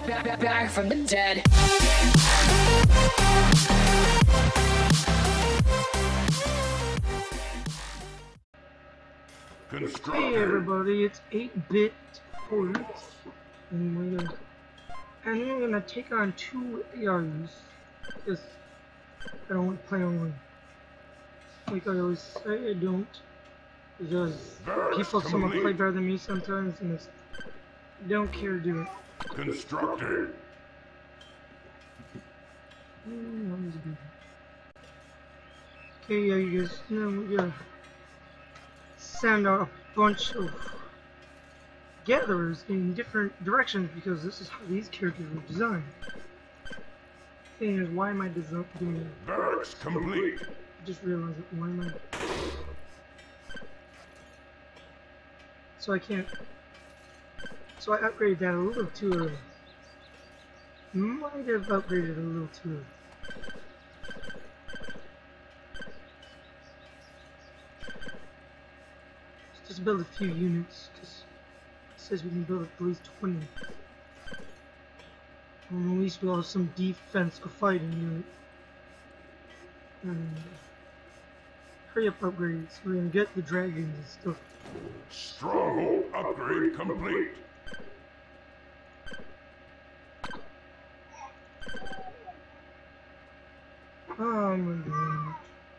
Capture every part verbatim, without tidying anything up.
back, back, back from the dead. Hey everybody, it's eight bit Horse, and we're gonna, and we're gonna take on two A Is. Because I don't want to play online. Like I always say, I don't. Because people someone play better than me sometimes, and it's, I don't care to do it. Constructed. Okay, yeah, you guys know we gotta send out a bunch of gatherers in different directions because this is how these characters were designed. Thing is, why am I doing it? Barracks complete. I just realized it. Why am I? So I can't. So I upgraded that a little too early. Might have upgraded a little too early. Let's just build a few units, because it says we can build at least twenty. And at least we'll have some defense or fighting unit. And hurry up upgrades, so we can get the dragons and stuff. Stronghold upgrade complete. Oh my god.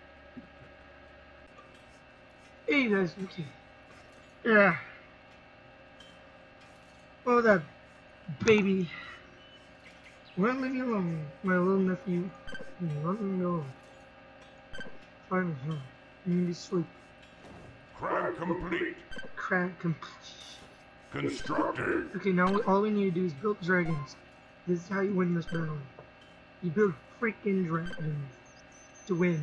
Hey guys, okay. Yeah. Oh, that baby. Well, leave me alone, my little nephew. Let me alone. Fine, huh? You need to sleep. Crag complete. Crag complete. Constructed. Okay, now all we need to do is build dragons. This is how you win this battle. You build freaking dragons to win.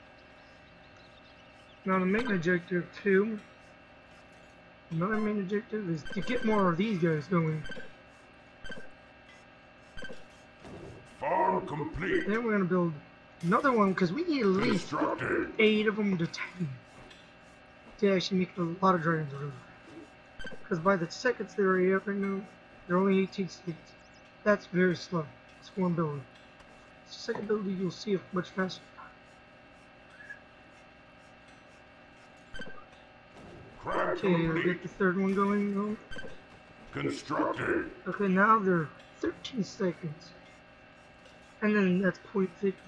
Now the main objective too. Another main objective is to get more of these guys going. Farm complete. Then we're gonna build another one because we need at least eight of them to ten to actually make a lot of dragons. Because by the seconds they're already up right now, they're only eighteen seconds. That's very slow. It's one building. Second building you'll see it much faster. Okay, I'll get the third one going though. Constructed. Okay, now they're thirteen seconds. And then that's point fifty.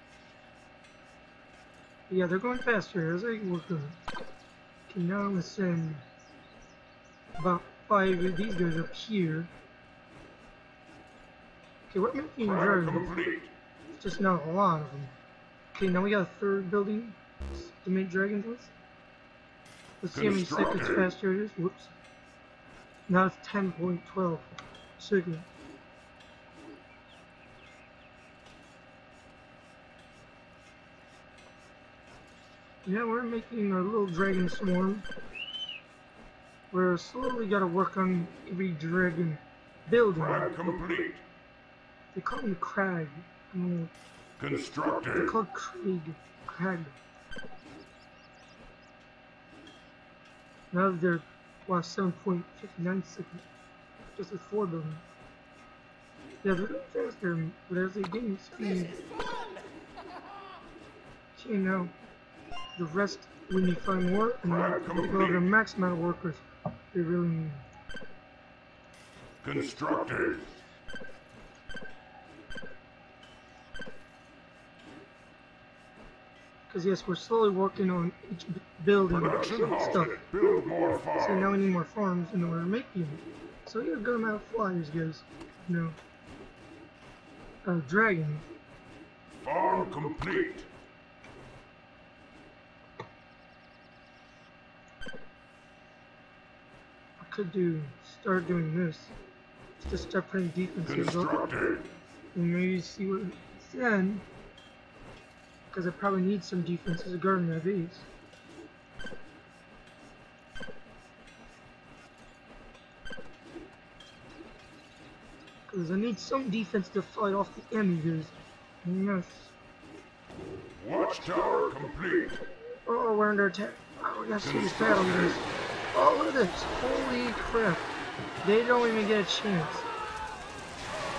Yeah, they're going faster as I work on it. Okay, now I'm gonna send about five of these guys up here. Okay, we're making dragons. Just not a lot of them. Okay, now we got a third building to make dragons with. Let's see how many seconds faster it is. Whoops. Now it's ten point one two seconds. Yeah, we're making our little dragon swarm. We're slowly gotta work on every dragon building. Complete. They call them Crag. I don't know. Constructed. They're called Krieg. Crag. Now they're wow, seven point five nine seconds. Just with four buildings. Yeah, they're going faster, but as they gain speed. Okay, now the rest we need to find more, and then we'll have the max amount of workers they really need. Constructed. Because yes, we're slowly working on each building stuff. Build more farms. So now we need more farms in order to make them. So we got a good amount of flyers, guys. You know, a dragon. Farm complete. I could do start doing this. Just start putting defenses up, and maybe see what it's then. Because I probably need some defenses guarding my base. Because I need some defense to fight off the enemies. Yes. Watchtower complete. Oh, we're under attack. Oh, we gotta see this battle, guys. Oh, look at this. Holy crap. They don't even get a chance.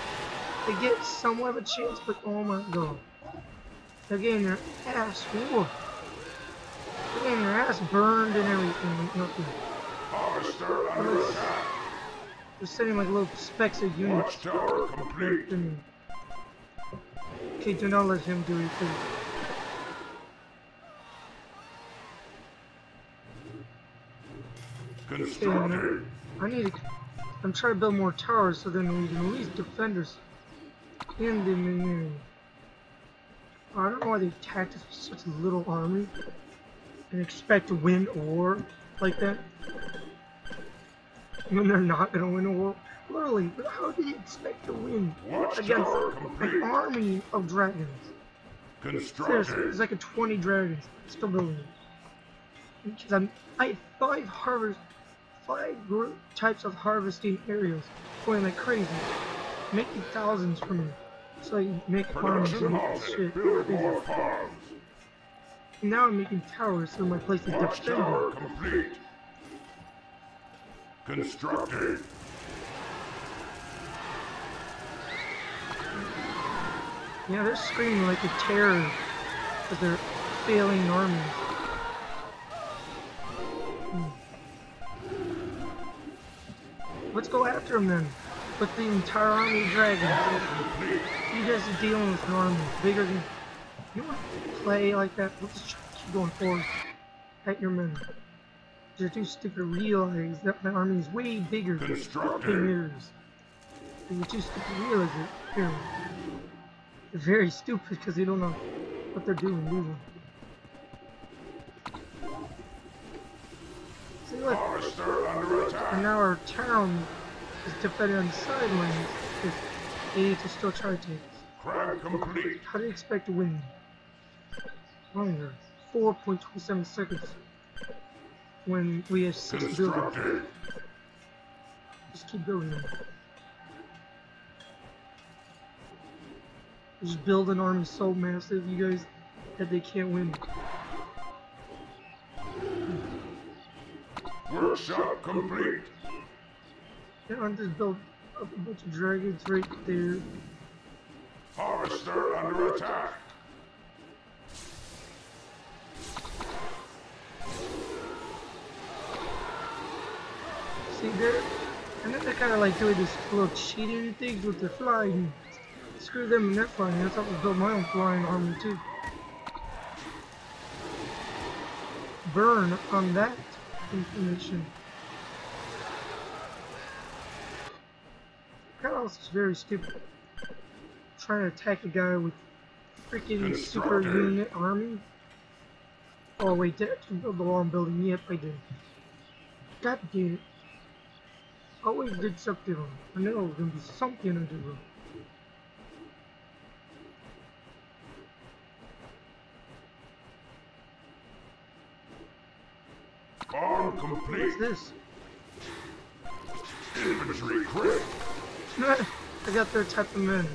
they get somewhat of a chance, but oh my god. They're getting their ass whooped. They're getting their ass burned and everything. Like nothing. Harvester But under let's, attack. they're sending like little specks of units. Watchtower complete. after me. Okay, do not let him do it, please. Constructed. I need to. I'm trying to build more towers so then we can at least defend us in the enemy. I don't know why they attacked us with such a little army and expect to win a war like that when they're not gonna win a war. Literally, how do you expect to win against an army of dragons? Constructed. Seriously, it's like a twenty dragons. Still building it. Because I'm, I have five harvest, five group types of harvesting areas going like crazy, making thousands for me. So I make farms Production and halted. shit. Build Crazy. more farms. Now I'm making towers so my place is Watchtower defended. complete. Constructed. Yeah, they're screaming like a terror because they're failing armies. Hmm. Let's go after them then. With the entire army of dragons. Complete. You guys are dealing with an army bigger than. You want to play like that? Let's just keep going forward. At your men. You're too stupid to realize that my army is way bigger than Constructed. yours. And you're too stupid to realize it. Here. They're very stupid because they don't know what they're doing, do they? See, look. Harvester under And attack. now our town is defended on the sidelines because they need to still try to take us. Crab complete. How do you expect to win? Longer. four point two seven seconds. When we have six buildings. Constructed. Just keep building them. Just build an army so massive, you guys, that they can't win. Workshop complete. Yeah, I'm just build up a bunch of dragons right there. Harvester under attack. See there? And then they're kind of like doing this little cheating things with their flying. Screw them and their flying. That's how I build my own flying army too. Burn on that information. Carlos is very stupid. Trying to attack a guy with freaking super unit army. Oh wait, did I actually build the wrong building? Yep, I did. God damn it. I always did something wrong. I know it was gonna be something I did wrong. Farm complete. What's this? Infantry crit. I got their type of men.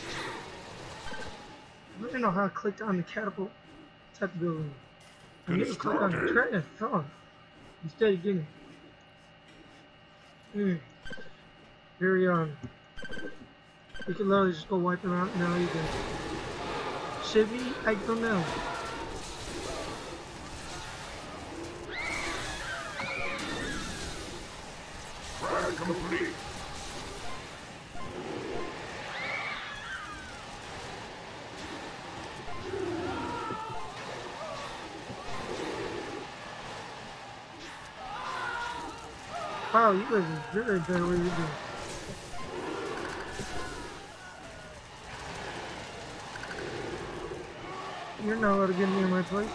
I don't know how I clicked on the catapult type of building. I need to click on the dragon frog instead of getting. Hmm. Very on. You can literally just go wipe them out and now you can. Should be? I don't know. Frag complete. Wow, you guys are very better what you're doing. You're not allowed to get near my place.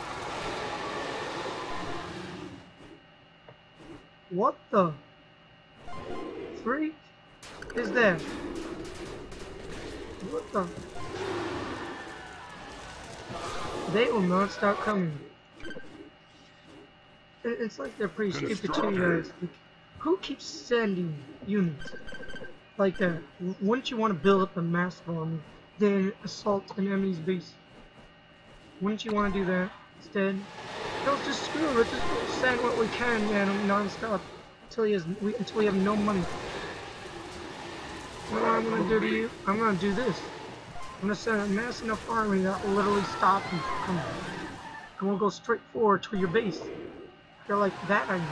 What the freak is that? What the? They will not stop coming. It- It's like they're pretty stupid too, guys. Like, who keeps sending units like that? W- Wouldn't you want to build up a massive army, then assault an enemy's base? Wouldn't you want to do that instead? No, just screw it. Let's just send what we can, man, non-stop until he has we, until we have no money. We don't what I'm gonna do to you? I'm gonna do this. I'm gonna send a mass enough army that will literally stop you from coming. And we'll go straight forward to your base. They're like that idea.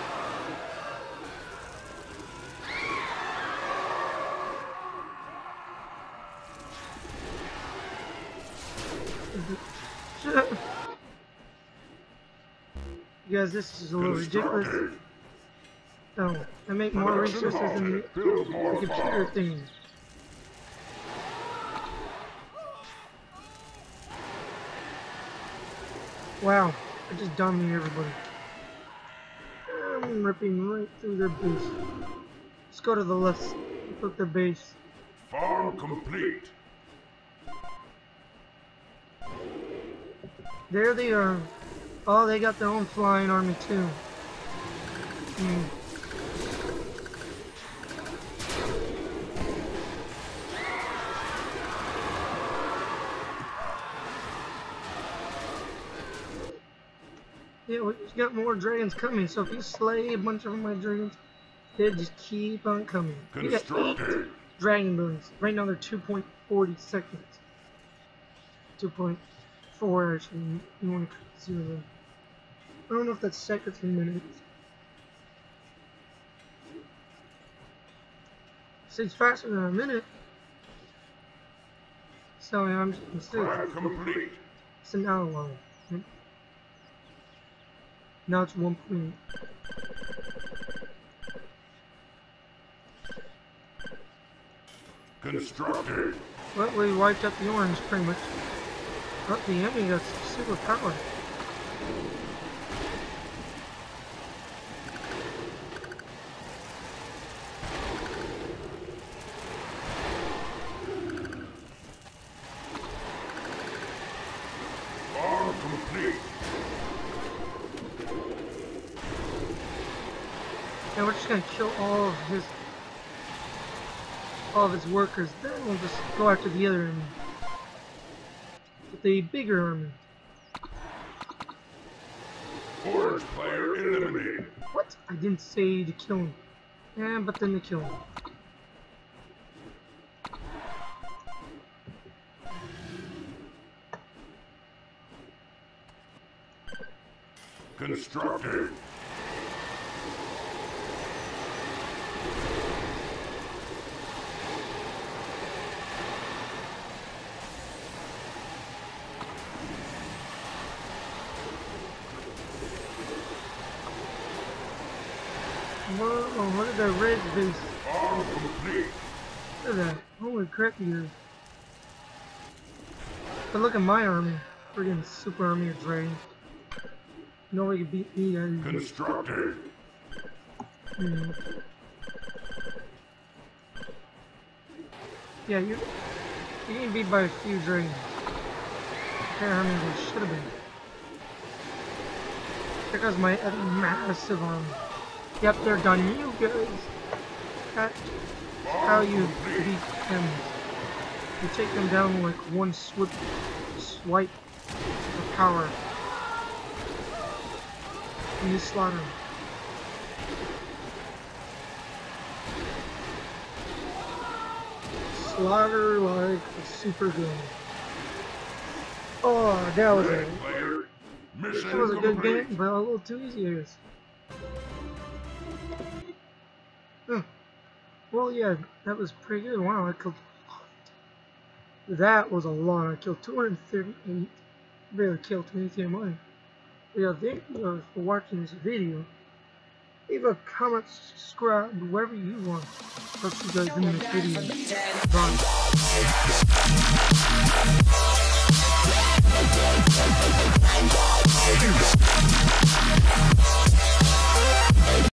You guys, this is a little ridiculous. No, I make more resources than the, the computer thing. Wow, I just dominated everybody. I'm ripping right through their base. Let's go to the left. Look at their base. Farm complete. There they are. Oh, they got their own flying army too. Hmm. Yeah, we just got more dragons coming, so if you slay a bunch of my dragons, they just keep on coming. We got eight dragon buildings. Right now they're two point four zero seconds. two point four actually, you want to cut zero there. I don't know if that's seconds or minutes. So it's faster than a minute. So yeah, I'm just gonna Complete. It's an hour long. Right? Now it's one point. Constructed. Well, we wiped out the orange pretty much. Oh, the enemy got super powered. Farm complete. And we're just gonna kill all of his all of his workers. Then we'll just go after the other enemy. With the bigger army. Orange player eliminated. What? I didn't say to kill him. Yeah, but then they kill him. Constructed. Whoa, look at that red base. Farm complete. Look at that. Holy crap, you. But look at my army. Friggin' super army of dragons. Nobody can beat me, guys. Constructed. Hmm. Yeah, you you can beat by a few dragons. I can't remember what it should have been. There goes my other massive army. Yep, they're done. You guys. That's how you beat them. You take them down like one swift swipe of power. And you slaughter them. Slaughter like a super gun. Oh, that was a that was a good game, but a little too easy, I guess. Huh. Well, yeah, that was pretty good. Wow, I killed. That was a lot. I killed two hundred thirty-eight. Barely killed anything of mine. Yeah, thank you for watching this video. Leave a comment, subscribe, whatever you want. I'll see you guys in the next video. Bye.